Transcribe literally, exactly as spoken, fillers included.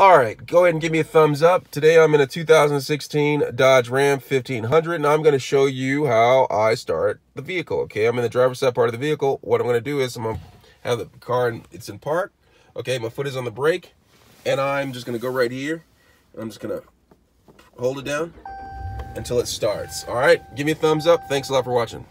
All right, go ahead and give me a thumbs up. Today I'm in a two thousand sixteen Dodge Ram fifteen hundred, and I'm going to show you how I start the vehicle. Okay, I'm in the driver's side part of the vehicle. What I'm going to do is I'm going to have the car, in, it's in park. Okay, my foot is on the brake, and I'm just going to go right here. I'm just going to hold it down until it starts. All right, give me a thumbs up. Thanks a lot for watching.